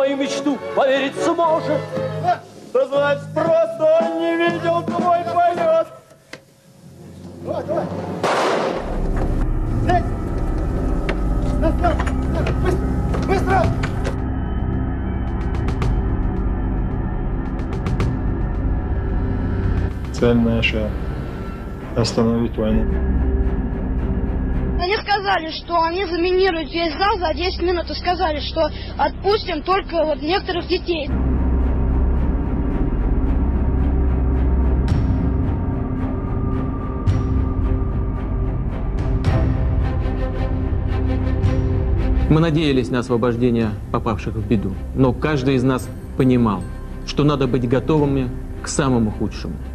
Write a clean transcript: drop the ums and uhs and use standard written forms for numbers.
мою мечту поверить сможет. Да значит, просто он не видел твой полет. Давай, давай. Эй! Быстро! Быстро! Цель наша – остановить войну. Они сказали, что они заминируют весь зал за 10 минут и сказали, что отпустим только вот некоторых детей. Мы надеялись на освобождение попавших в беду, но каждый из нас понимал, что надо быть готовыми к самому худшему.